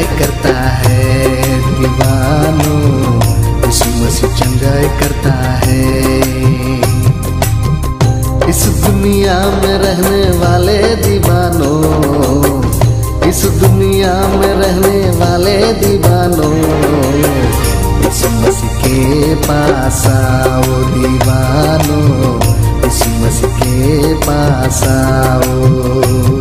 चंगाई करता है दीवानों, यीशु मसीह चंगाई करता है। इस दुनिया में रहने वाले दीवानों, इस दुनिया में रहने वाले दीवानों, यीशु मसीह के पास आओ दीवानों, यीशु मसीह के पास आओ।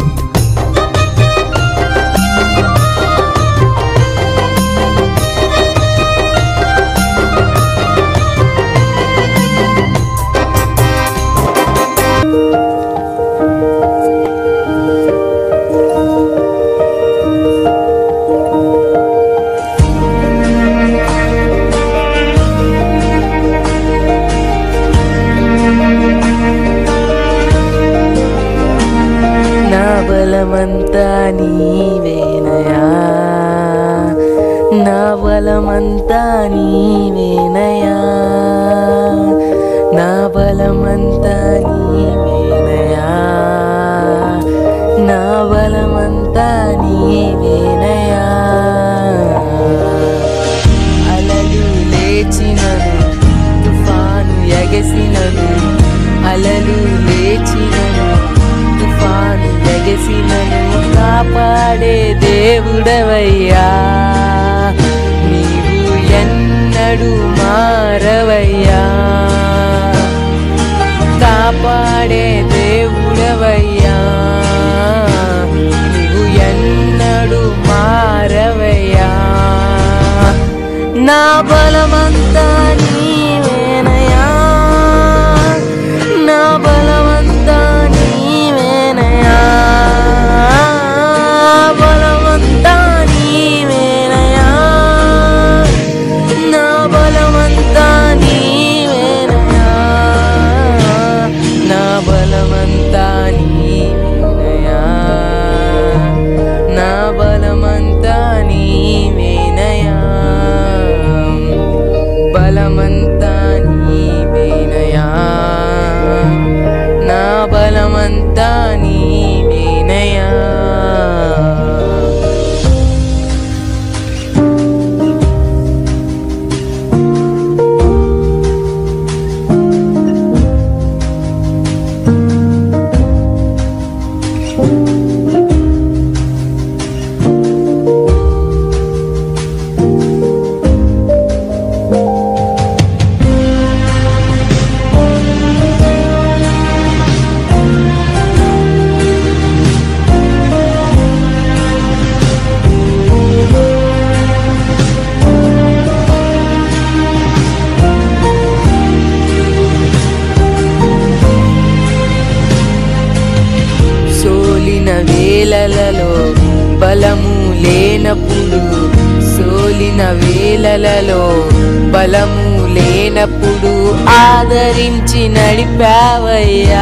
బలమంతా నీవేనయా, నా బలమంతా నీవేనయా, నా బలమంతా నీవేనయా, నా బలమంతా నీవేనయా। అలలు లేచినను, తుఫాను ఎగసినను, అలలు లేచినను, తుఫాను ఎగసినను, కాపాడే దేవుడవయ్యా, నీవు ఎన్నడూ మారవయ్యా, కాపాడే దేవుడవయ్యా, నీవు ఎన్నడూ మారవయ్యా। నా బలమంతా నీవేనయా, నా బలమంతా నీవేనయా, బలమంతా నీవేనయా, నా బలమంతా నీవేనయా, నా బలమంతా నీవేనయా, నా బలమంతా నీవేనయా, బలమంతా నీవేనయా, నా బలమంతా నీవేనయా। సోలిన వేళలలో బలము లేనప్పుడు, సోలిన వేళలలో బలము లేనప్పుడు ఆదరించి నడిపావయ్యా,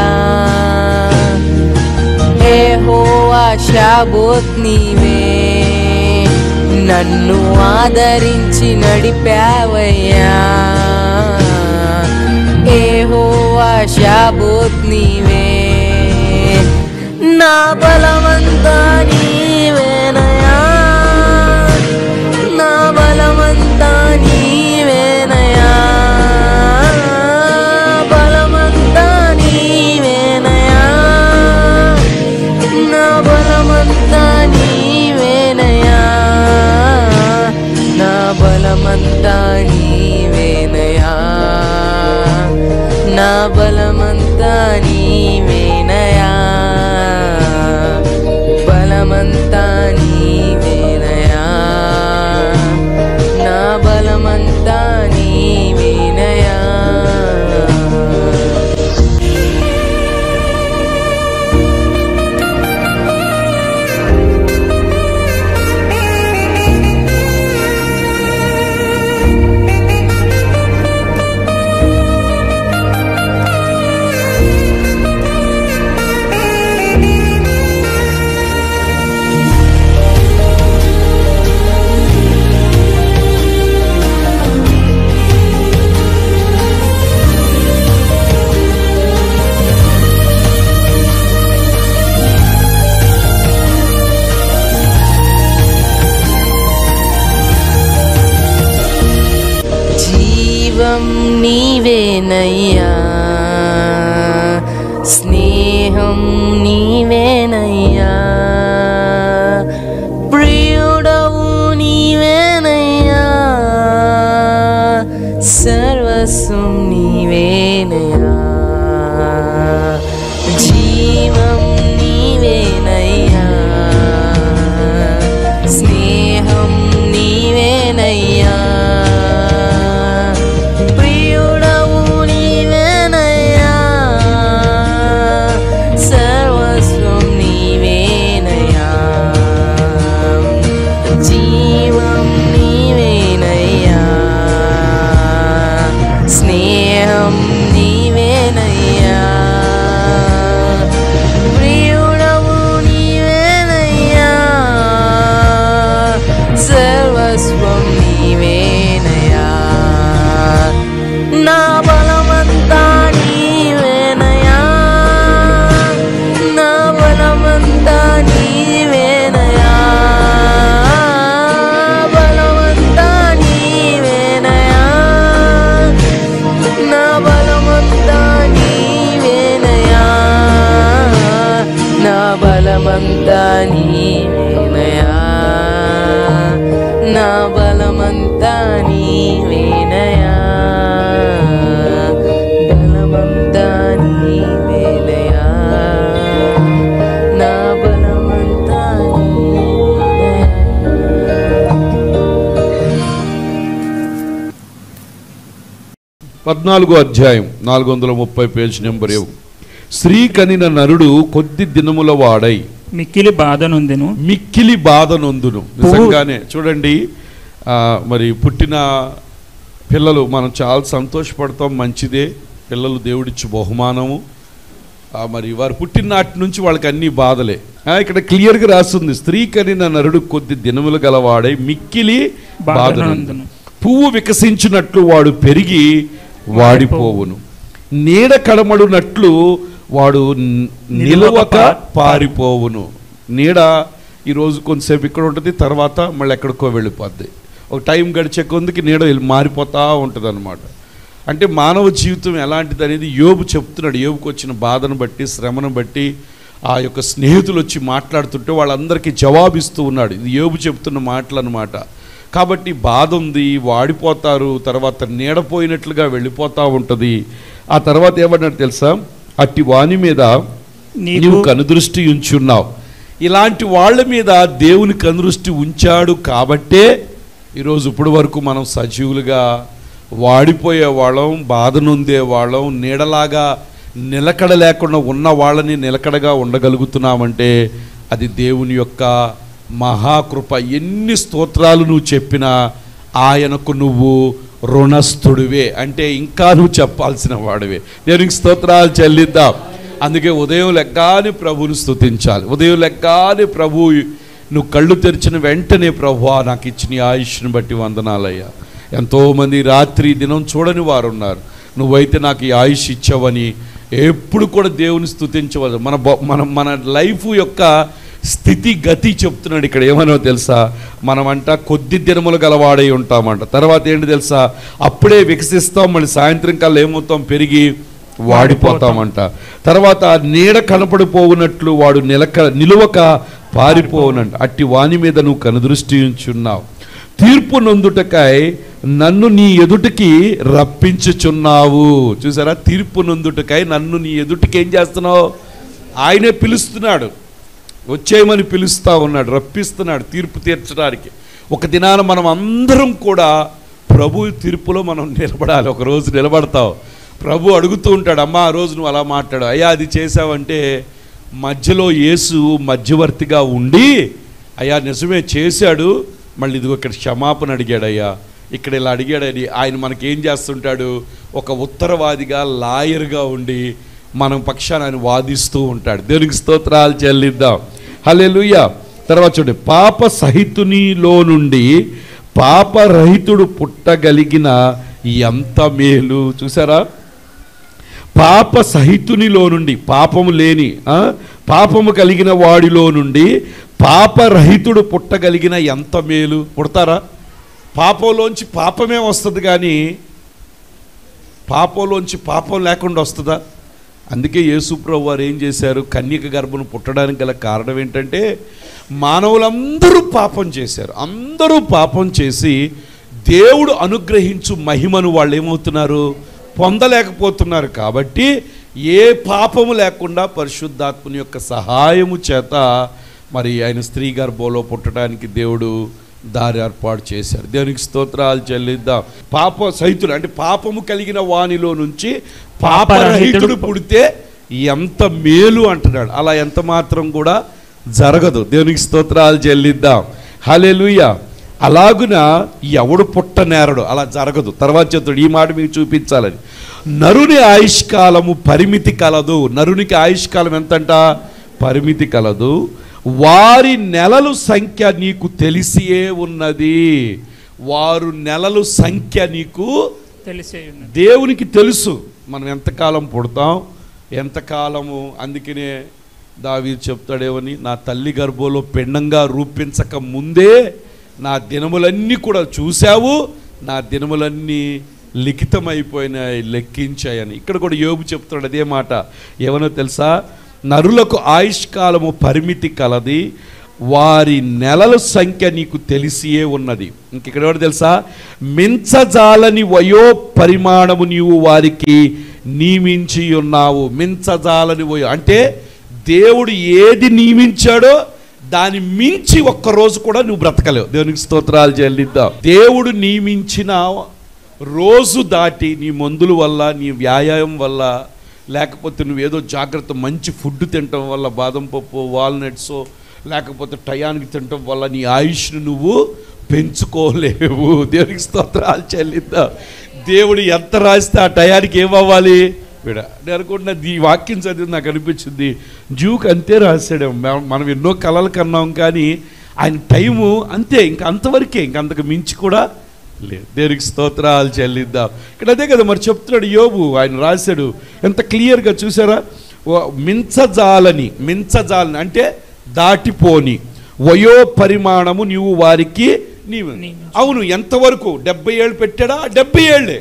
యెహోవా షాబోత్ నీవే, నన్ను ఆదరించి నడిపావయ్యా, యెహోవా షాబోత్ నీవే, నా బలమంతా నీవేనయా, నా బలమంతా నీవేనయా, బలమంతా నీవేనయా, నా బలమంతా నీవేనయా, నా బలమంతా నీవేనయా, నా బలమంతా నీవేనయా, బలమంతా నీవేనయా, నా బలమంతా నీవేనయా। బలమంతా నీవేనయా, నా బలమంతా నీవేనయా, బలమంతా నీవేనయా, నా బలమంతా నీవేనయా. 14వ అధ్యాయం 430 పేజ్ నెంబర్. స్త్రీ కనిన నరుడు కొద్ది దినముల వాడై మిక్కిలి బాధనొందెను. నిజంగానే చూడండి, మరి పుట్టిన పిల్లలు మనం చాలా సంతోషపడతాం, మంచిదే, పిల్లలు దేవుడిచ్చి బహుమానము. మరి వారు పుట్టిన నాటి నుంచి వాళ్ళకి అన్ని బాధలే. ఇక్కడ క్లియర్గా రాస్తుంది, స్త్రీ కనిన నరుడు కొద్ది దినములు గలవాడై మిక్కిలి బాధనొందెను. పువ్వు వికసించినట్లు వాడు పెరిగి వాడిపోవును, నీడ కడమడునట్లు వాడు నిలవక పారిపోవును. నీడ ఈరోజు కొంతసేపు ఇక్కడ ఉంటుంది, తర్వాత మళ్ళీ ఎక్కడికో వెళ్ళిపోద్ది. ఒక టైం గడిచే కొందుకి నీడ మారిపోతూ ఉంటుంది అన్నమాట. అంటే మానవ జీవితం ఎలాంటిది అనేది యోబు చెప్తున్నాడు. యోబుకు వచ్చిన బాధను బట్టి, శ్రమను బట్టి ఆ యొక్క స్నేహితులు వచ్చి మాట్లాడుతుంటే వాళ్ళందరికీ జవాబిస్తూ ఉన్నాడు. ఇది యోబు చెప్తున్న మాటలు అన్నమాట. కాబట్టి బాధ ఉంది, వాడిపోతారు, తర్వాత నీడపోయినట్లుగా వెళ్ళిపోతూ ఉంటుంది. ఆ తర్వాత ఏమన్నాడు తెలుసా, అట్టి వాని మీద నీవు కనుదృష్టి ఉంచున్నావు. ఇలాంటి వాళ్ళ మీద దేవుని కనుదృష్టి ఉంచాడు కాబట్టే ఈరోజు ఇప్పటి వరకు మనం సజీవులుగా వాడిపోయే వాళ్ళం, బాధ నొందే వాళ్ళం, నీడలాగా నిలకడ లేకుండా ఉన్న వాళ్ళని నిలకడగా ఉండగలుగుతున్నామంటే అది దేవుని యొక్క మహాకృప. ఎన్ని స్తోత్రాలు నువ్వు చెప్పినా ఆయనకు నువ్వు రుణస్థుడివే, అంటే ఇంకా నువ్వు చెప్పాల్సిన వాడివే. దేవునికి స్తోత్రాలు చెల్లిద్దాం. అందుకే ఉదయం లెగ్గానే ప్రభువుని స్తుతించాలి. ఉదయం లెగ్గానే ప్రభువు నువ్వు కళ్ళు తెరిచిన వెంటనే ప్రభువా నాకు ఇచ్చిన ఆయుష్ని బట్టి వందనాలయ్యా. ఎంతోమంది రాత్రి దినం చూడని వారు ఉన్నారు, నువ్వైతే నాకు ఈ ఆయుష్ ఇచ్చావని ఎప్పుడు కూడా దేవుని స్తుతించవద్దు. మన లైఫ్ యొక్క స్థితి గతి చెప్తున్నాడు ఇక్కడ. ఏమనో తెలుసా, మనమంట కొద్ది దినములు గలవాడై ఉంటామంట. తర్వాత ఏంటి తెలుసా, అప్పుడే వికసిస్తాం, మళ్ళీ సాయంత్రం కల్లా ఏమవుతాం, పెరిగి వాడిపోతామంట. తర్వాత నీడ కనపడిపోవునట్లు వాడు నిలువక పారిపోవునంట. అట్టి వాని మీద నువ్వు కనుదృష్టి ఉంచున్నావు. తీర్పు నొందుటకై నన్ను నీ ఎదుటికి రప్పించుచున్నావు. చూసారా, తీర్పు నొందుటకై నన్ను నీ ఎదుటికి ఏం చేస్తున్నావు, ఆయనే పిలుస్తున్నాడు, వచ్చేయమని పిలుస్తూ ఉన్నాడు, రప్పిస్తున్నాడు తీర్పు తీర్చడానికి. ఒక దినాన మనం అందరం కూడా ప్రభు తీర్పులో మనం నిలబడాలి. ఒకరోజు నిలబడతావు, ప్రభు అడుగుతూ ఉంటాడు, అమ్మా ఆ రోజు నువ్వు అలా మాట్లాడు, అయ్యా అది చేసావంటే మధ్యలో యేసు మధ్యవర్తిగా ఉండి, అయ్యా నిజమే చేశాడు, మళ్ళీ ఇదిగో ఇక్కడ క్షమాపణ అడిగాడు, అయ్యా ఇక్కడ ఇలా అడిగాడని ఆయన మనకేం చేస్తుంటాడు, ఒక ఉత్తరవాదిగా లాయర్గా ఉండి మనం పక్షాన ఆయన వాదిస్తూ ఉంటాడు. దేవునికి స్తోత్రాలు చెల్లిద్దాం. హల్లెలూయా. తర్వాత చూడండి, పాప సహితునిలో నుండి పాపరహితుడు పుట్టగలిగిన ఎంత మేలు. చూసారా, పాప సహితునిలో నుండి, పాపము లేని పాపము కలిగిన వాడిలో నుండి పాపరహితుడు పుట్టగలిగిన ఎంత మేలు. పుడతారా? పాపంలోంచి పాపమే వస్తుంది, కానీ పాపంలోంచి పాపం లేకుండా వస్తుందా? అందుకే యేసుప్రభు వారు ఏం చేశారు, కన్యక గర్భను పుట్టడానికి గల కారణం ఏంటంటే మానవులందరూ పాపం చేశారు. అందరూ పాపం చేసి దేవుడు అనుగ్రహించు మహిమను వాళ్ళు ఏమవుతున్నారు, పొందలేకపోతున్నారు. కాబట్టి ఏ పాపము లేకుండా పరిశుద్ధాత్మని యొక్క సహాయము చేత మరి ఆయన స్త్రీ గర్భంలో పుట్టడానికి దేవుడు దారి ఏర్పాటు చేశారు. దేవునికి స్తోత్రాలు చెల్లిద్దాం. పాప సహితుడు అంటే పాపము కలిగిన వానిలో నుంచి పాపరహితుడు పుడితే ఎంత మేలు అంటున్నాడు. అలా ఎంత మాత్రం కూడా జరగదు. దేవునికి స్తోత్రాలు చెల్లిద్దాం. హల్లెలూయా. అలాగున ఎవడు పుట్టనేరడు, అలా జరగదు. తర్వాత చెప్తాడు, ఈ మాట మీకు చూపించాలని, నరుని ఆయుష్కాలము పరిమితి కలదు. నరునికి ఆయుష్కాలం ఎంతంట, పరిమితి కలదు. వారి నెలలు సంఖ్య నీకు తెలిసియే ఉన్నది. వారు నెలలు సంఖ్య నీకు తెలిసే ఉన్నది. దేవునికి తెలుసు మనం ఎంతకాలం పుడతాం, ఎంతకాలము. అందుకనే దావీదు చెప్తాడేమని, నా తల్లి గర్భంలో పిండంగా రూపించక ముందే నా దినములన్నీ కూడా చూశావు, నా దినములన్నీ లిఖితమైపోయినాయి, లెక్కించాయని. ఇక్కడ కూడా యోబు చెప్తాడు అదే మాట. ఏమనో తెలుసా, నరులకు ఆయుష్కాలము పరిమితి కలది, వారి నెలల సంఖ్య నీకు తెలిసియే ఉన్నది. ఇంకెక్కడ కూడా తెలుసా, మించజాలని వయో పరిమాణము నీవు వారికి నియమించి ఉన్నావు. మించజాలని వయో అంటే దేవుడు ఏది నియమించాడో దాన్ని మించి ఒక్కరోజు కూడా నువ్వు బ్రతకలేవు. దేవునికి స్తోత్రాలు చెల్లిద్దాం. దేవుడు నియమించిన రోజు దాటి నీ మందుల వల్ల, నీ వ్యాయామం వల్ల, లేకపోతే నువ్వేదో జాగ్రత్త మంచి ఫుడ్ తినటం వల్ల, బాదం పప్పు, వాల్నట్స్, లేకపోతే టయానికి తినటం వల్ల నీ ఆయుష్ను నువ్వు పెంచుకోలేవు. దేవునికి స్తోత్రాలు చెల్లిద్దాం. దేవుడు ఎంత రాస్తే ఆ టయానికి ఏమవ్వాలి వీడ. నేను అనుకుంటున్నా ఈ వాక్యం చదివి నాకు అనిపించింది, జూకి అంతే రాశాడు. మనం ఎన్నో కళలు కన్నాం, కానీ ఆయన టైము అంతే, ఇంక అంతవరకే, ఇంక అంతకు మించి కూడా లేదు. దేవునికి స్తోత్రాలు చెల్లిద్దాం. ఇక్కడ అదే కదా మరి చెప్తున్నాడు యోబు, ఆయన రాశాడు ఎంత క్లియర్గా. చూసారా, మించజాలని అంటే దాటిపోని వయో పరిమాణము నీవు వారికి నీవు. అవును, ఎంతవరకు? 70 ఏళ్ళు పెట్టాడా? 70 ఏళ్ళే.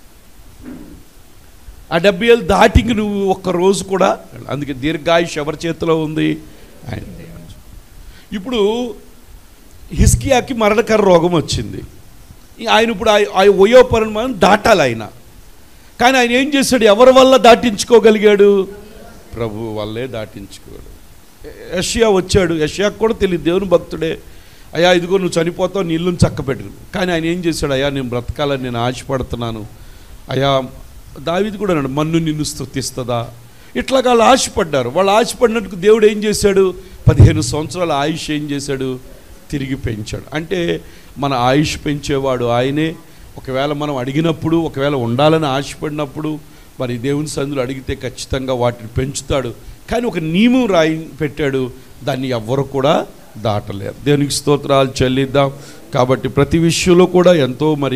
ఆ 70 ఏళ్ళు దాటికి నువ్వు ఒక్కరోజు కూడా. అందుకే దీర్ఘాయుష్ ఎవరి చేతిలో ఉంది? ఆయన. ఇప్పుడు హిజ్కియాకి మరణకర రోగం వచ్చింది. ఆయన ఇప్పుడు ఆ వయో పరిమాణం దాటాలి ఆయన. కానీ ఆయన ఏం చేశాడు? ఎవరి వల్ల దాటించుకోగలిగాడు? ప్రభు వల్లే దాటించుకోడు. యెషయా వచ్చాడు, యెషయాకు కూడా తెలియదు, దేవుని భక్తుడే. అయ్యా ఇదిగో నువ్వు చనిపోతావు, నీ ఇల్లుని చక్కబెట్టు. కానీ ఆయన ఏం చేశాడు? అయ్యా నేను బ్రతకాలని నేను ఆశపడుతున్నాను. అయ్యా దావీదు కూడా అన్నాడు, మన్ను నిన్ను స్తుతిస్తుందా? ఇట్లాగా వాళ్ళు ఆశపడ్డారు. వాళ్ళు ఆశపడినట్టుకు దేవుడు ఏం చేశాడు? 15 సంవత్సరాల ఆయుష్ ఏం చేశాడు? తిరిగి పెంచాడు. అంటే మన ఆయుష్ పెంచేవాడు ఆయనే. ఒకవేళ మనం అడిగినప్పుడు, ఒకవేళ ఉండాలని ఆశపడినప్పుడు మరి దేవుని సన్నిధిలో అడిగితే ఖచ్చితంగా వాటిని పెంచుతాడు. కానీ ఒక నియమం పెట్టాడు, దాన్ని ఎవ్వరు కూడా దాటలేరు. దేవునికి స్తోత్రాలు చెల్లిద్దాం. కాబట్టి ప్రతి విషయంలో కూడా ఎంతో మరి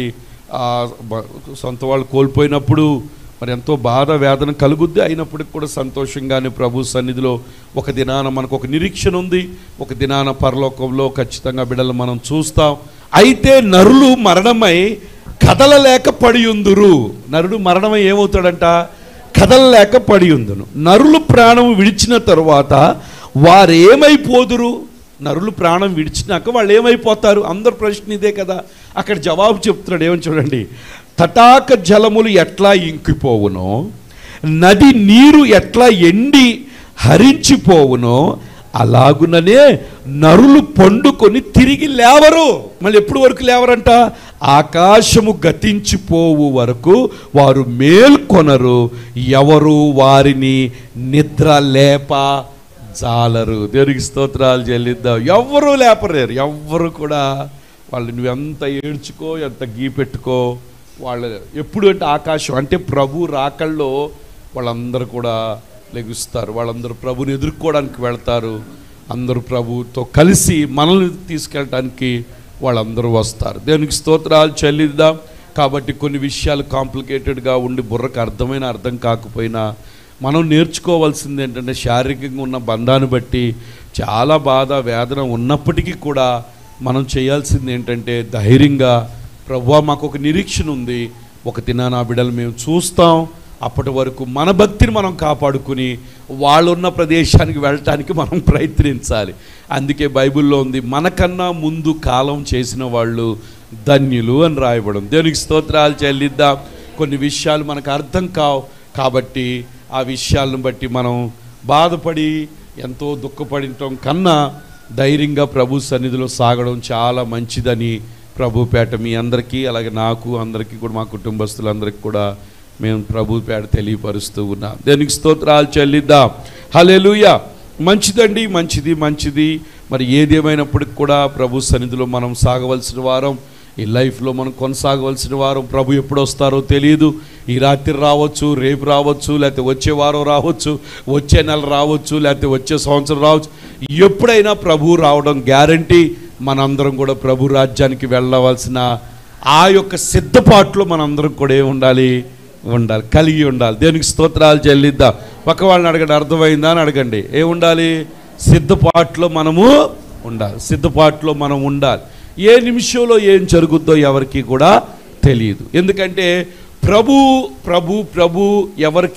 సొంత వాళ్ళు కోల్పోయినప్పుడు మరి ఎంతో బాధ వేదన కలుగుద్ది. అయినప్పటికి కూడా సంతోషంగానే ప్రభు సన్నిధిలో ఒక దినాన మనకు ఒక నిరీక్షణ ఉంది. ఒక దినాన పరలోకంలో ఖచ్చితంగా బిడ్డలు మనం చూస్తాం. అయితే నరులు మరణమై కదలలేక పడియుందురు. నరుడు మరణమై ఏమవుతాడంట? కదలలేక పడియుందును. నరులు ప్రాణం విడిచిన తరువాత వారు ఏమైపోదురు? నరులు ప్రాణం విడిచినాక వాళ్ళు ఏమైపోతారు? అందరు ప్రశ్న ఇదే కదా. అక్కడ జవాబు చెప్తున్నాడు, ఏమని చూడండి. తటాక జలములు ఎట్లా ఇంకిపోవునో, నది నీరు ఎట్లా ఎండి హరించిపోవునో, అలాగుననే నరులు పండుకొని తిరిగి లేవరు. మళ్ళీ ఎప్పుడు వరకు లేవరంట? ఆకాశము గతించిపోవు వరకు వారు మేల్కొనరు, ఎవరు వారిని నిద్ర లేప జాలరు. దేవునికి స్తోత్రాలు చెల్లిద్దాం. ఎవ్వరూ లేపలేరు, ఎవ్వరు కూడా. వాళ్ళు నువ్వెంత ఏడ్చుకో, ఎంత గీపెట్టుకో, వాళ్ళు ఎప్పుడు అంటే ఆకాశం అంటే ప్రభు రాకల్లో వాళ్ళందరూ కూడా లెగుస్తారు. వాళ్ళందరూ ప్రభుని ఎదుర్కోవడానికి వెళ్తారు. అందరూ ప్రభుతో కలిసి మనల్ని తీసుకెళ్ళటానికి వాళ్ళందరూ వస్తారు. దేవునికి స్తోత్రాలు చెల్లిద్దాం. కాబట్టి కొన్ని విషయాలు కాంప్లికేటెడ్గా ఉండి బుర్రకు అర్థం కాకపోయినా మనం నేర్చుకోవాల్సింది ఏంటంటే, శారీరకంగా ఉన్న బంధాన్ని బట్టి చాలా బాధ వేదన ఉన్నప్పటికీ కూడా మనం చేయాల్సింది ఏంటంటే ధైర్యంగా, ప్రభువా మాకు ఒక నిరీక్షణ ఉంది, ఒక దినాన ఆ బిడ్డలు మేము చూస్తాం, అప్పటి వరకు మన భక్తిని మనం కాపాడుకుని వాళ్ళున్న ప్రదేశానికి వెళ్ళటానికి మనం ప్రయత్నించాలి. అందుకే బైబిల్లో ఉంది, మనకన్నా ముందు కాలం చేసిన వాళ్ళు ధన్యులు అని రాయబడం. దేవునికి స్తోత్రాలు చెల్లిద్దాం. కొన్ని విషయాలు మనకు అర్థం కావు కాబట్టి ఆ విషయాలను బట్టి మనం బాధపడి ఎంతో దుఃఖపడటం కన్నా ధైర్యంగా ప్రభు సన్నిధిలో సాగడం చాలా మంచిదని ప్రభుపేట మీ అందరికీ, అలాగే నాకు, అందరికీ కూడా, మా కుటుంబస్తులందరికీ కూడా మేము ప్రభుపేట తెలియపరుస్తూ ఉన్నాం. దేనికి స్తోత్రాలు చెల్లిద్దాం. హల్లెలూయా. మంచిదండి, మంచిది. మరి ఏదేమైనప్పటికి కూడా ప్రభు సన్నిధిలో మనం సాగవలసిన వారం, ఈ లైఫ్లో మనం కొనసాగవలసిన వారం. ప్రభు ఎప్పుడు వస్తారో తెలియదు. ఈ రాత్రి రావచ్చు, రేపు రావచ్చు, లేకపోతే వచ్చే వారం రావచ్చు, వచ్చే నెల రావచ్చు, లేకపోతే వచ్చే సంవత్సరం రావచ్చు. ఎప్పుడైనా ప్రభు రావడం గ్యారంటీ. మనందరం కూడా ప్రభు రాజ్యానికి వెళ్ళవలసిన ఆ యొక్క సిద్ధపాటులో మనందరం కూడా ఉండాలి, కలిగి ఉండాలి. దేనికి స్తోత్రాలు చెల్లిద్దాం. పక్క వాళ్ళని అడగండి, అర్థమైందా అని అడగండి. ఏముండాలి? సిద్ధపాటులో మనము ఉండాలి. సిద్ధపాటులో మనం ఉండాలి. ఏ నిమిషంలో ఏం జరుగుద్దో ఎవరికి కూడా తెలియదు. ఎందుకంటే ప్రభు ఎవరికి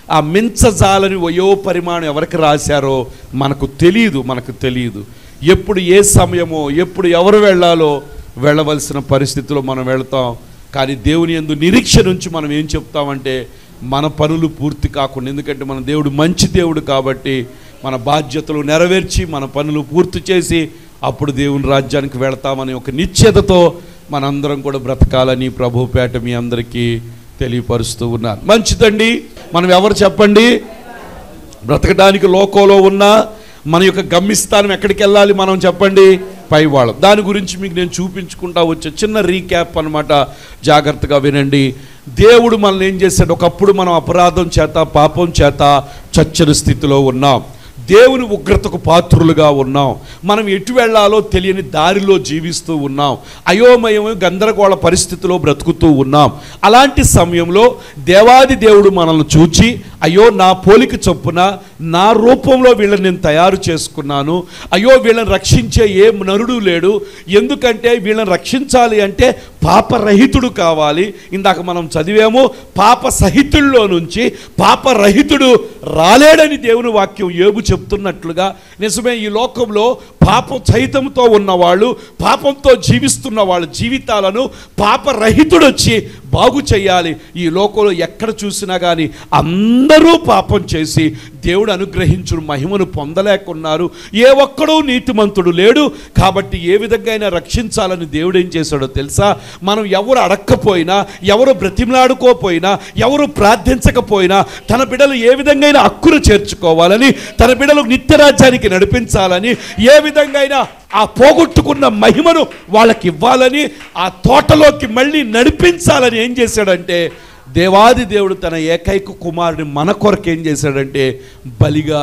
ఆ మించజాలని వయో పరిమాణం ఎవరికి రాశారో మనకు తెలియదు. ఎప్పుడు ఏ సమయమో, ఎప్పుడు ఎవరు వెళ్ళాలో వెళ్ళవలసిన పరిస్థితిలో మనం వెళతాం. కానీ దేవుని యందు నిరీక్ష నుంచి మనం ఏం చెప్తామంటే మన పనులు పూర్తి కాకుండా, ఎందుకంటే మన దేవుడు మంచి దేవుడు కాబట్టి మన బాధ్యతలు నెరవేర్చి మన పనులు పూర్తి చేసి అప్పుడు దేవుని రాజ్యానికి వెళతామని ఒక నిశ్చయతతో మనందరం కూడా బ్రతకాలని ప్రభుపేట మీ అందరికీ తెలియపరుస్తూ ఉన్నారు. మంచిదండి. మనం ఎవరు చెప్పండి? బ్రతకడానికి లోకంలో ఉన్న మన యొక్క గమ్యస్థానం ఎక్కడికి వెళ్ళాలి మనం చెప్పండి? పైవాళ్ళం. దాని గురించి మీకు నేను చూపించుకుంటా వచ్చే చిన్న రీక్యాప్ అనమాట. జాగ్రత్తగా వినండి. దేవుడు మనల్ని ఏం చేశాడు? ఒకప్పుడు మనం అపరాధం చేత, పాపం చేత చచ్చని స్థితిలో ఉన్నాం. దేవుని ఉగ్రతకు పాత్రులుగా ఉన్నాం. మనం ఎటు వెళ్ళాలో తెలియని దారిలో జీవిస్తూ ఉన్నాం. అయోమయం, గందరగోళ పరిస్థితిలో బ్రతుకుతూ ఉన్నాం. అలాంటి సమయంలో దేవాది దేవుడు మనల్ని చూచి, అయ్యో నా పోలిక చొప్పున నా రూపంలో వీళ్ళని నేను తయారు చేసుకున్నాను, అయ్యో వీళ్ళని రక్షించే ఏ నరుడు లేడు, ఎందుకంటే వీళ్ళని రక్షించాలి అంటే పాపరహితుడు కావాలి. ఇందాక మనం చదివాము, పాప సహితుల్లో నుంచి పాపరహితుడు రాలేడని దేవుని వాక్యం యోబు చెప్తున్నట్లుగా నిజమే. ఈ లోకంలో పాపం సహితంతో ఉన్నవాళ్ళు, పాపంతో జీవిస్తున్న వాళ్ళ జీవితాలను పాపరహితుడు వచ్చి బాగు చేయాలి. ఈ లోకంలో ఎక్కడ చూసినా కానీ అందరూ పాపం చేసి దేవుడు అనుగ్రహించుడు మహిమను పొందలేకున్నారు. ఏ ఒక్కడూ నీతిమంతుడు లేడు. కాబట్టి ఏ విధంగా రక్షించాలని దేవుడు ఏం చేశాడో తెలుసా? మనం ఎవరు అడక్కపోయినా, ఎవరు బ్రతిమలాడుకోపోయినా, ఎవరు ప్రార్థించకపోయినా తన బిడ్డలు ఏ విధంగా హక్కును చేర్చుకోవాలని, తన బిడ్డలు నిత్యరాజ్యానికి నడిపించాలని, ఏ విధంగా ఆ పోగొట్టుకున్న మహిమను వాళ్ళకి ఇవ్వాలని, ఆ తోటలోకి మళ్ళీ నడిపించాలని ఏం చేశాడంటే దేవాది దేవుడు తన ఏకైక కుమారుని మన కొరకు ఏం చేశాడంటే బలిగా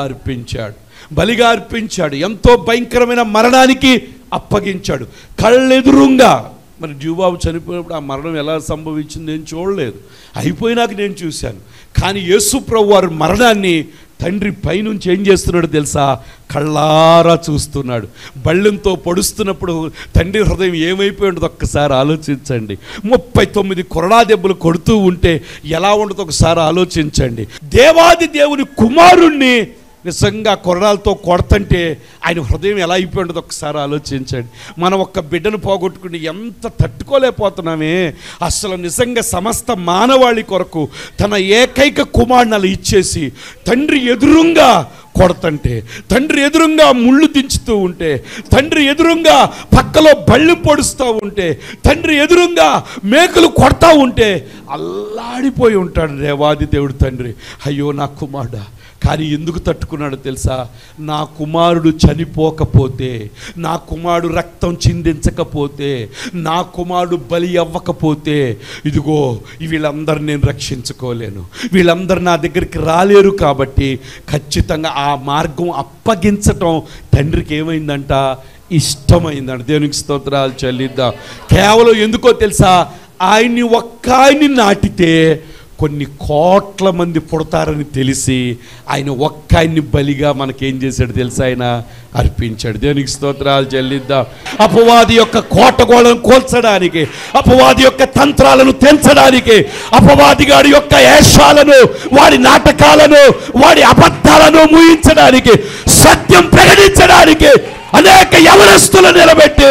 అర్పించాడు. ఎంతో భయంకరమైన మరణానికి అప్పగించాడు కళ్ళెదురుంగా. మరి జీవబాబు చనిపోయినప్పుడు ఆ మరణం ఎలా సంభవించింది నేను చూడలేదు, అయిపోయినాక నేను చూశాను. కానీ యేసు ప్రభు వారి మరణాన్ని తండ్రి పైనుంచి ఏం చేస్తున్నాడు తెలుసా? కళ్ళారా చూస్తున్నాడు. బళ్ళెంతో పొడుస్తున్నప్పుడు తండ్రి హృదయం ఏమైపోయి ఉండదు ఒక్కసారి ఆలోచించండి. 39 కొరడా దెబ్బలు కొడుతూ ఉంటే ఎలా ఉండదు ఒకసారి ఆలోచించండి. దేవాది దేవుని కుమారుణ్ణి నిజంగా కొరడాలతో కొడతంటే ఆయన హృదయం ఎలా అయిపోయి ఉండదు ఒకసారి ఆలోచించండి. మనం ఒక్క బిడ్డను పోగొట్టుకుని ఎంత తట్టుకోలేకపోతున్నామే. అసలు నిజంగా సమస్త మానవాళి కొరకు తన ఏకైక కుమారుని అలా ఇచ్చేసి తండ్రి ఎదురుంగా కొడతంటే, తండ్రి ఎదురుంగా ముళ్ళు దించుతూ ఉంటే, తండ్రి ఎదురుంగా పక్కలో బళ్ళు పొడుస్తూ ఉంటే, తండ్రి ఎదురుంగా మేకలు కొడతా ఉంటే అల్లాడిపోయి ఉంటాడు దేవాది దేవుడు తండ్రి. అయ్యో నా కుమారుడా. కానీ ఎందుకు తట్టుకున్నాడు తెలుసా? నా కుమారుడు చనిపోకపోతే, నా కుమారుడు రక్తం చిందించకపోతే, నా కుమారుడు బలి అవ్వకపోతే ఇదిగో వీళ్ళందరూ నేను రక్షించుకోలేను, వీళ్ళందరూ నా దగ్గరికి రాలేరు. కాబట్టి ఖచ్చితంగా ఆ మార్గం అప్పగించటం తండ్రికి ఏమైందంట? ఇష్టమైందంట. దేవునికి స్తోత్రాలు చెల్లిద్దాం. కేవలం ఎందుకో తెలుసా? ఆయన్ని నాటితే కొన్ని కోట్ల మంది పుడతారని తెలిసి ఆయన ఒక్కాయన్ని బలిగా మనకేం చేశాడు తెలుసా? ఆయన అర్పించాడు. దేవునికి స్తోత్రాలు చెల్లిద్దాం. అపవాది యొక్క కోటగోళను కోల్చడానికి, అపవాది యొక్క తంత్రాలను తెంచడానికి, అపవాదిగాడి యొక్క ఏషాలను, వాడి నాటకాలను, వాడి అబద్ధాలను ముయించడానికి, సత్యం ప్రకటించడానికి అనేక యవనస్తులను నిలబెట్టి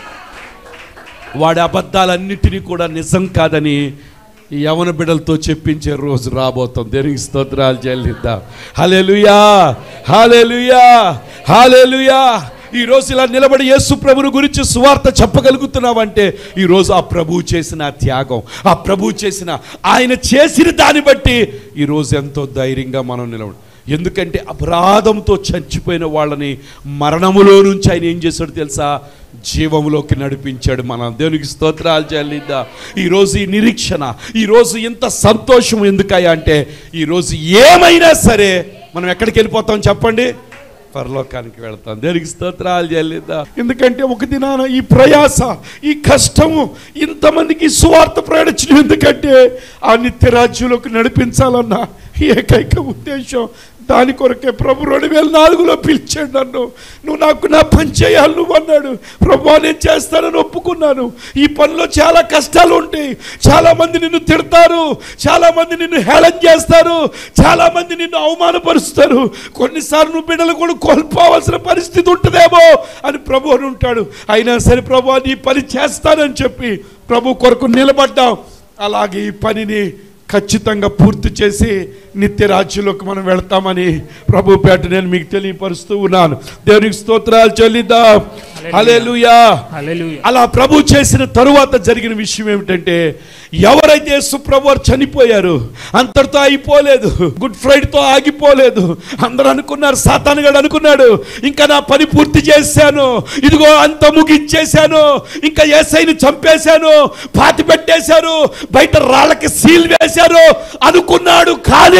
వాడి అబద్ధాలన్నిటినీ కూడా నిజం కాదని ఈ యవన బిడ్డలతో చెప్పించే రోజు రాబోతాం. దేవునికి స్తోత్రాలు చెల్లిద్దాం. హల్లెలూయా, హల్లెలూయా, హల్లెలూయా. ఈరోజు ఇలా నిలబడి యేసు ప్రభుని గురించి సువార్త చెప్పగలుగుతున్నామంటే ఈరోజు ఆ ప్రభువు చేసిన త్యాగం, ఆ ప్రభువు చేసిన ఆయన చేసిన దాన్ని బట్టి ఈరోజు ఎంతో ధైర్యంగా మనం నిలబడి. ఎందుకంటే అపరాధంతో చచ్చిపోయిన వాళ్ళని మరణములో నుంచి ఆయన ఏం చేశాడు తెలుసా? జీవంలోకి నడిపించాడు. మన దేవునికి స్తోత్రాలు చెల్లిద్దాం. ఈరోజు ఈ నిరీక్షణ, ఈరోజు ఇంత సంతోషం ఎందుకయ్యా అంటే ఈరోజు ఏమైనా సరే మనం ఎక్కడికి వెళ్ళిపోతాం చెప్పండి? పరలోకానికి వెళతాం. దేవునికి స్తోత్రాలు చెల్లిద్దాం. ఎందుకంటే ఒక దినాన ఈ ప్రయాస, ఈ కష్టము, ఇంతమందికి సువార్త ప్రకటించడం ఎందుకంటే ఆ నిత్య రాజ్యంలోకి నడిపించాలన్న ఏకైక ఉద్దేశం దాని కొరకే ప్రభు 2004లో పిలిచాడు నన్ను. నువ్వు నాకు నా పని చేయాలి నువ్వు అన్నాడు. ప్రభు నేను చేస్తానని ఒప్పుకున్నాను. ఈ పనిలో చాలా కష్టాలు ఉంటాయి. చాలామంది నిన్ను తిడతారు, చాలామంది నిన్ను హేళన చేస్తారు, చాలామంది నిన్ను అవమానపరుస్తారు. కొన్నిసార్లు నువ్వు బిడ్డలు కూడా కోల్పోవాల్సిన పరిస్థితి ఉంటుందేమో అని ప్రభు అని ఉంటాడు. అయినా సరే ప్రభు నీ పని చేస్తానని చెప్పి ప్రభు కొరకు నిలబడ్డాం. అలాగే ఈ పనిని ఖచ్చితంగా పూర్తి చేసి నిత్య రాజ్యంలోకి మనం వెళ్తామని ప్రభు పేట నేను మీకు తెలియపరుస్తూ ఉన్నాను. దేవునికి స్తోత్రాలు చెల్లిద్దాం. హల్లెలూయా. అలా ప్రభు చేసిన తరువాత జరిగిన విషయం ఏమిటంటే, ఎవరైతే యేసుప్రభు చనిపోయారు అంతటితో అయిపోలేదు. గుడ్ ఫ్రైడేతో ఆగిపోలేదు. అందరూ అనుకున్నారు, సాతాను గాడు అనుకున్నాడు, ఇంకా నా పని పూర్తి చేశాను, ఇదిగో అంత ముగించేశాను, ఇంకా యేసయ్యను చంపేశాను, పాతి పెట్టేశారు, బయట రాళ్ళకి సీల్ వేశారు అనుకున్నాడు. కానీ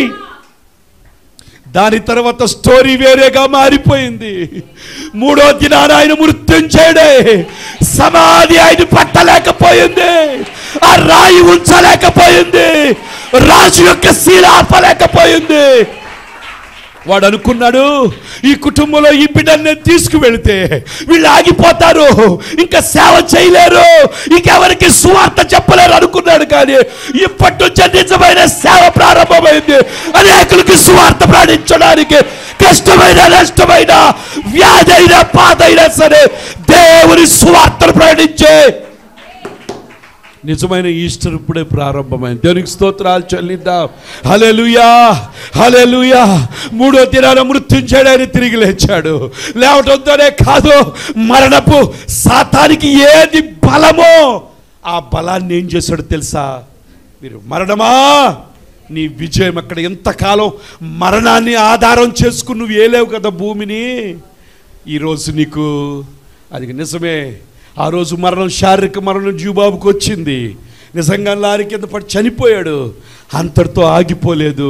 దాని తర్వాత స్టోరీ వేరేగా మారిపోయింది. 3వ దినాన ఆయన మృత్యుంజయుడే. సమాధి ఆయన పట్టలేకపోయింది, ఆ రాయి ఉంచలేకపోయింది, రాజు యొక్క శీల ఆపలేకపోయింది. వాడు అనుకున్నాడు, ఈ కుటుంబంలో ఈ బిడ్డని నేను తీసుకువెళితే వీళ్ళు ఆగిపోతారు, ఇంకా సేవ చేయలేరు, ఇంకెవరికి సువార్త చెప్పలేరు అనుకున్నాడు. కానీ ఇప్పటి నుంచి నిజమైన సేవ ప్రారంభమైంది. అనేకులకి సువార్త ప్రకటించడానికి కష్టమైన నష్టమైన వ్యాధి అయినా బాధ అయినా సరే దేవుని సువార్తను ప్రకటించే నిజమైన ఈస్టర్ ఇప్పుడే ప్రారంభమైంది. దేవునికి స్తోత్రాలు చెల్లిద్దాం. హల్లెలూయా, హల్లెలూయా. 3వ దినాన మృత్యుంజయుడని తిరిగి లేచాడు. లేవటంతోనే కాదు, మరణపు సాతానికి ఏది బలమో ఆ బలాన్ని ఏం చేశాడు తెలుసా? మీరు మరణమా నీ విజయం అక్కడ. ఎంతకాలం మరణాన్ని ఆధారం చేసుకుని నువ్వు ఏలేవు కదా భూమిని. ఈరోజు నీకు అది నిజమే. ఆ రోజు మరణం, శారీరక మరణం జీవబాబుకు వచ్చింది. నిజంగా లారీ కింద పడి చనిపోయాడు. అంతటితో ఆగిపోలేదు.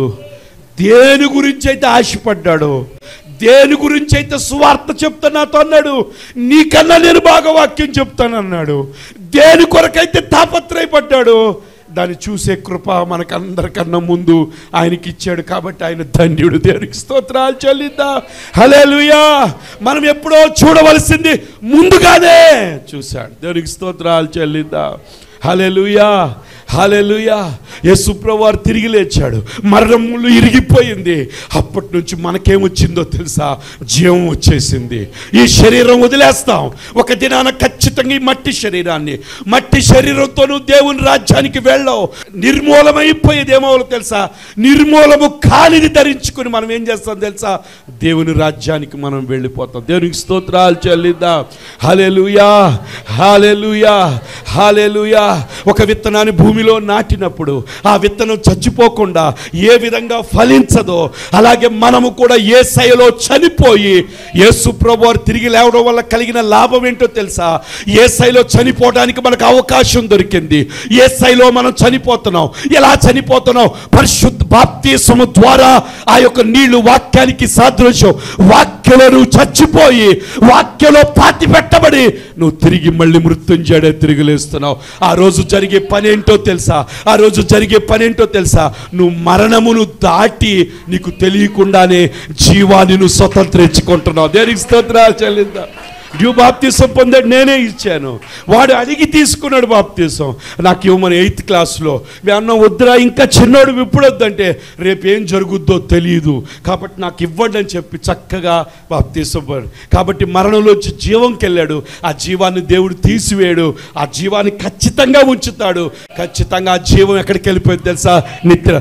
దేని గురించి అయితే ఆశపడ్డాడు, దేని గురించి అయితే సువార్త చెప్తానాతో అన్నాడు, నీకన్నా నేను బాగా వాక్యం చెప్తానన్నాడు, దేని కొరకైతే తాపత్రయపడ్డాడు, దాన్ని చూసే కృప మనకందరికన్నా ముందు ఆయనకి ఇచ్చాడు. కాబట్టి ఆయన ధన్యుడు. దేవునికి స్తోత్రాలు చెల్లిద్దాం. హల్లెలూయా. మనం ఎప్పుడో చూడవలసింది ముందుగానే చూశాడు. దేవునికి స్తోత్రాలు చెల్లిద్దాం. హల్లెలూయా, హల్లెలూయా. యేసుప్రభు వారు తిరిగి లేచాడు. మరణములు ఇరిగిపోయింది. అప్పటి నుంచి మనకేమొచ్చిందో తెలుసా? జీవం వచ్చేసింది. ఈ శరీరం వదిలేస్తాం. ఒక దినాన ఖచ్చితంగా ఈ మట్టి శరీరాన్ని, మట్టి శరీరంతోనూ దేవుని రాజ్యానికి వెళ్ళావు. నిర్మూలమైపోయేదేమో తెలుసా? నిర్మూలము కాలిని ధరించుకుని మనం ఏం చేస్తాం తెలుసా? దేవుని రాజ్యానికి మనం వెళ్ళిపోతాం. దేవునికి స్తోత్రాలు చెల్లిద్దాం. హల్లెలూయా, హల్లెలూయా, హల్లెలూయా. ఒక విత్తనాన్ని భూమిలో నాటినప్పుడు ఆ విత్తనం చచ్చిపోకుండా ఏ విధంగా ఫలించదో, అలాగే మనము కూడా యేసయ్యలో చనిపోయి యేసు ప్రభువారు తిరిగి లేవడం వల్ల కలిగిన లాభం ఏంటో తెలుసా? యేసయ్యలో చనిపోవడానికి మనకు అవకాశం దొరికింది. యేసయ్యలో మనం చనిపోతున్నాం. ఎలా చనిపోతున్నాం? పరిశుద్ధ బాప్తిస్మము ద్వారా. ఆ యొక్క నీళ్లు వాక్యానికి సాదృశ్యం. వాక్యలో నువ్వు చచ్చిపోయి, వాక్యలో పాతి పెట్టబడి నువ్వు తిరిగి మళ్ళీ మృత్యుంజయుడే తిరిగి లేస్తున్నావు. ఆ రోజు జరిగే పని ఏంటో తెలుసా? ఆ రోజు జరిగే పని ఏంటో తెలుసా? నువ్వు మరణమును దాటి నీకు తెలియకుండానే జీవాన్ని నువ్వు స్వతంత్రించుకుంటున్నావు. దేనికి స్తోత్రాలు చెల్లిద్దాం. న్యూ బాప్తిసం పొందాడు, నేనే ఇచ్చాను. వాడు అడిగి తీసుకున్నాడు బాప్తిసం. నాకు ఇవ్వమని 8th క్లాస్లో. మేము అన్నాం, వద్దురా ఇంకా చిన్నోడు విప్పుడొద్దంటే రేపు ఏం జరుగుద్దో తెలియదు, కాబట్టి నాకు ఇవ్వండి అని చెప్పి చక్కగా బాప్తిసం పొందాడు. కాబట్టి మరణంలోంచి జీవంకి వెళ్ళాడు. ఆ జీవాన్ని దేవుడు తీసివేయడు. ఆ జీవాన్ని ఖచ్చితంగా ఉంచుతాడు. ఖచ్చితంగా ఆ జీవం ఎక్కడికి వెళ్ళిపోయింది తెలుసా? నిద్ర.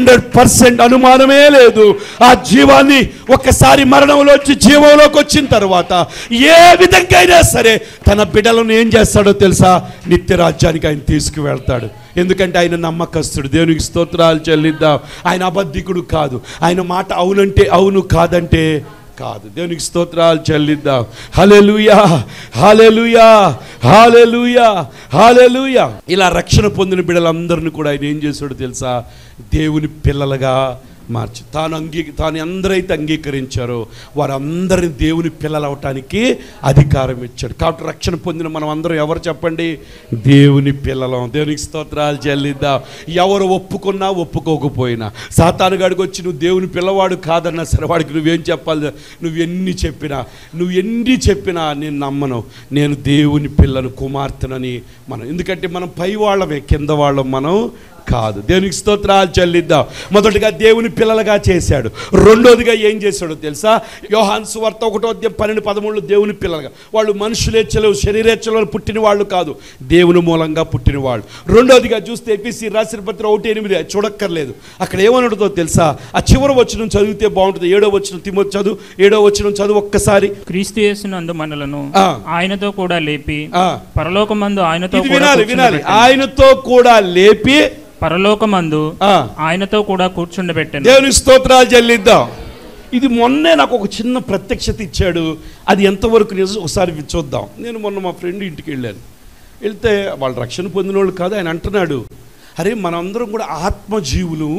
100% అనుమానమే లేదు. ఆ జీవాన్ని ఒక్కసారి మరణంలోంచి జీవంలోకి వచ్చిన తర్వాత ఏ విధంగా అయినా సరే తన బిడ్డలను ఏం చేస్తాడో తెలుసా? నిత్య రాజ్యానికి ఆయన తీసుకువెళ్తాడు. ఎందుకంటే ఆయన నమ్మకస్తుడు. దేవునికి స్తోత్రాలు చెల్లిద్దాం. ఆయన అబద్ధికుడు కాదు. ఆయన మాట అవునంటే అవును, కాదంటే కాదు. దేవునికి స్తోత్రాలు చెల్లిద్దాం. హల్లెలూయా, హల్లెలూయా, హల్లెలూయా, హల్లెలూయా. ఇలా రక్షణ పొందిన బిడ్డలందరినీ కూడా ఆయన ఏం చేశాడో తెలుసా? దేవుని పిల్లలుగా మార్చి తాను ఎందరైతే అంగీకరించారో వారందరిని దేవుని పిల్లలు అవటానికి అధికారం ఇచ్చాడు. కాబట్టి రక్షణ పొందిన మనం అందరం ఎవరు చెప్పండి? దేవుని పిల్లలం. దేవునికి స్తోత్రాలు చెల్లిద్దాం. ఎవరు ఒప్పుకున్నా ఒప్పుకోకపోయినా, సాతానుగాడికి వచ్చి నువ్వు దేవుని పిల్లవాడు కాదన్నా సరే వాడికి నువ్వేం చెప్పాలి? నువ్వెన్ని చెప్పినా నేను నమ్మను, నేను దేవుని పిల్లను, కుమార్తెనని. మనం ఎందుకంటే మనం పై వాళ్ళమే, కింద వాళ్ళం మనం కాదు. దేవునికి స్తోత్రాలు చెల్లిద్దాం. మొదటిగా దేవుని పిల్లలుగా చేశాడు. రెండోదిగా ఏం చేశాడో తెలుసా? యోహాను సువార్త 1:12-13 దేవుని పిల్లలుగా. వాళ్ళు మనుషులేచ్ఛలు శరీరేచ్ఛలు పుట్టిన వాళ్ళు కాదు, దేవుని మూలంగా పుట్టిన వాళ్ళు. రెండోదిగా చూస్తే ఎఫెసీ రాసిన పత్రిక 1:8 చూడక్కర్లేదు. అక్కడ ఏమనుంటుందో తెలుసా? ఆ చివరి వచనం చదివితే బాగుంటుంది. 7వ వచనం తిమోతి చదువు, 7వ వచనం చదువు ఒక్కసారి. క్రీస్తు యేసునందు మనలను ఆయనతో కూడా లేపి పరలోకమందు ఆయనతో వినాలి ఆయనతో కూడా లేపి పరలోకమందు ఆయనతో కూడా కూర్చుండబెట్టాను. దేవుని స్తోత్రాలు చెల్లిద్దాం. ఇది మొన్నే నాకు ఒక చిన్న ప్రత్యక్షత ఇచ్చాడు. అది ఎంతవరకు నిజం ఒకసారి చూద్దాం. నేను మొన్న మా ఫ్రెండ్ ఇంటికి వెళ్ళాను. వెళ్తే వాళ్ళు రక్షణ పొందిన వాళ్ళు కాదు. ఆయన అంటున్నాడు, అరే మనందరం కూడా ఆత్మజీవులు,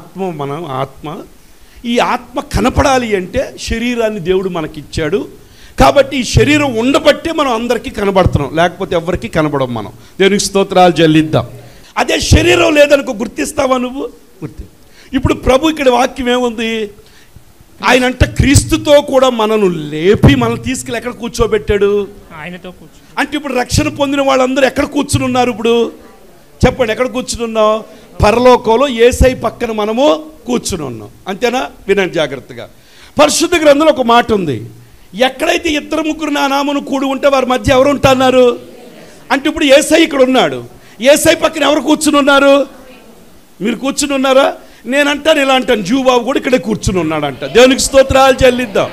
ఆత్మ ఈ ఆత్మ కనపడాలి అంటే శరీరాన్ని దేవుడు మనకిచ్చాడు. కాబట్టి ఈ శరీరం ఉండబట్టే మనం అందరికీ కనబడుతున్నాం, లేకపోతే ఎవరికి కనబడం. మనం దేవునికి స్తోత్రాలు చెల్లిద్దాం. అదే శరీరం లేదనుకో, గుర్తిస్తావా నువ్వు? ఇప్పుడు ప్రభు ఇక్కడ వాక్యం ఏముంది? ఆయన అంటే క్రీస్తుతో కూడా మనను లేపి మనల్ని తీసుకెళ్ళి ఎక్కడ కూర్చోబెట్టాడు? ఆయనతో అంటే ఇప్పుడు రక్షణ పొందిన వాళ్ళందరూ ఎక్కడ కూర్చుని ఉన్నారు? ఇప్పుడు చెప్పండి, ఎక్కడ కూర్చుని ఉన్నాం? పరలోకంలో యేసయ్య పక్కన మనము కూర్చుని ఉన్నాం. అంతేనా? వినండి జాగ్రత్తగా. పరిశుద్ధ గ్రంథంలో ఒక మాట ఉంది, ఎక్కడైతే 2-3 నా నామమున కూడి ఉంటే వారి మధ్య ఎవరు ఉంటున్నారు అంటే, ఇప్పుడు యేసయ్య ఇక్కడ ఉన్నాడు. యేసయ్య పక్కన ఎవరు కూర్చుని ఉన్నారు? మీరు కూర్చుని ఉన్నారా? నేనంటాను, ఇలా అంటాను, జూబాబు కూడా ఇక్కడే కూర్చుని ఉన్నాడంట. దేవునికి స్తోత్రాలు చెల్లిద్దాం.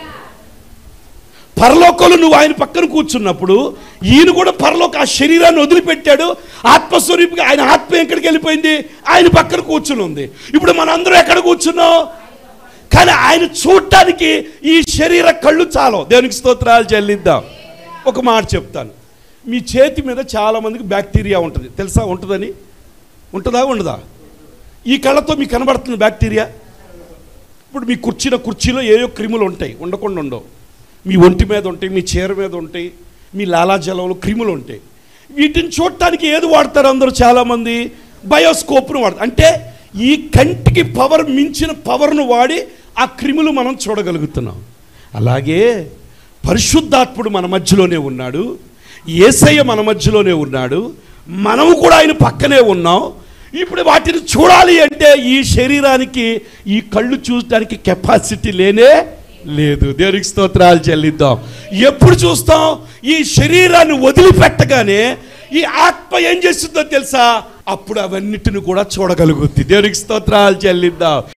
పరలోకంలో నువ్వు ఆయన పక్కన కూర్చున్నప్పుడు ఈయన కూడా పరలోక ఆ శరీరాన్ని వదిలిపెట్టాడు. ఆత్మస్వరూపిగా ఆయన ఆత్మ ఎక్కడికి వెళ్ళిపోయింది? ఆయన పక్కన కూర్చుని ఉంది. ఇప్పుడు మనందరం ఎక్కడ కూర్చున్నాం? కానీ ఆయన చూడటానికి ఈ శరీర కళ్ళు చాలు. దేవునికి స్తోత్రాలు చెల్లిద్దాం. ఒక మాట చెప్తాను, మీ చేతి మీద చాలామందికి బ్యాక్టీరియా ఉంటుంది, తెలుసా? ఉంటుందని. ఉంటుందా ఉండదా? ఈ కళ్ళతో మీకు కనబడుతుంది బ్యాక్టీరియా. ఇప్పుడు మీ కుర్చీలో ఏయో క్రిములు ఉంటాయి, ఉండకుండా ఉండవు. మీ ఒంటి మీద ఉంటాయి, మీ చీర మీద ఉంటాయి, మీ లాలాజలంలో క్రిములు ఉంటాయి. వీటిని చూడటానికి ఏది వాడతారు అందరూ? చాలామంది బయోస్కోప్ను వాడతారు. అంటే ఈ కంటికి పవర్ మించిన పవర్ను వాడి ఆ క్రిములు మనం చూడగలుగుతున్నాం. అలాగే పరిశుద్ధాత్ముడు మన మధ్యలోనే ఉన్నాడు, యేసయ్య మన మధ్యలోనే ఉన్నాడు, మనము కూడా ఆయన పక్కనే ఉన్నాం. ఇప్పుడు వాటిని చూడాలి అంటే ఈ శరీరానికి ఈ కళ్ళు చూడటానికి కెపాసిటీ లేనే లేదు. దేవునికి స్తోత్రాలు చెల్లిద్దాం. ఎప్పుడు చూస్తాం? ఈ శరీరాన్ని వదిలిపెట్టగానే ఈ ఆత్మ ఏం చేస్తుందో తెలుసా? అప్పుడు అవన్నిటిని కూడా చూడగలుగుద్ది. దేవునికి స్తోత్రాలు చెల్లిద్దాం.